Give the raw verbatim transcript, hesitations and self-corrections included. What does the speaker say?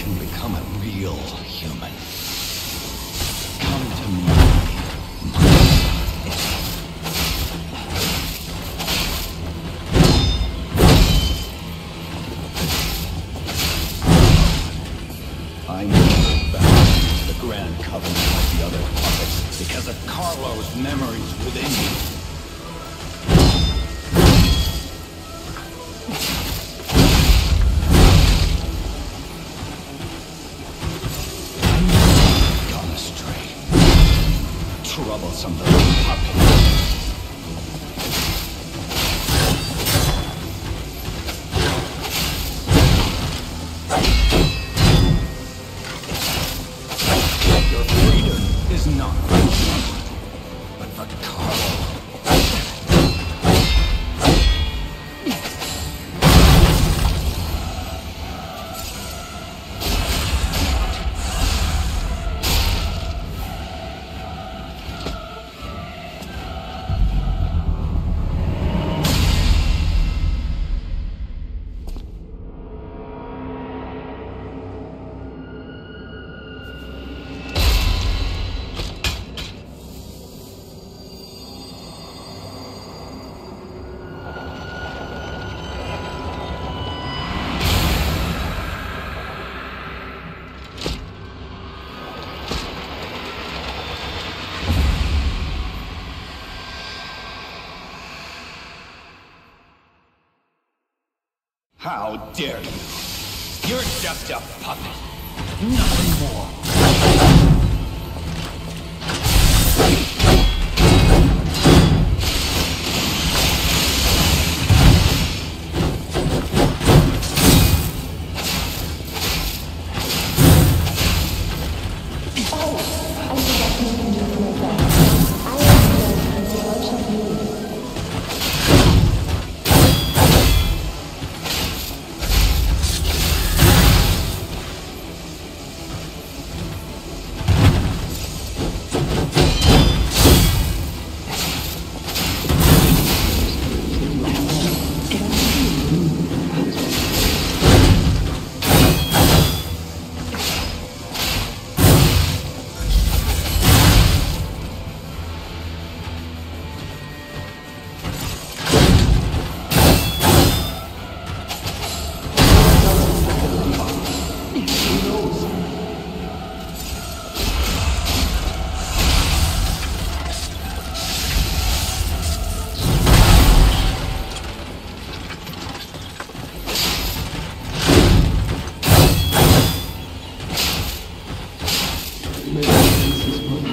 can become a real human. Come to me, my son. I never bowed to the Grand Covenant like the other puppets because of Carlo's memories within you. Troublesome little puppet. Your freedom is not for me, but for Carlo. How dare you? You're just a puppet. Nothing more. Maybe this is what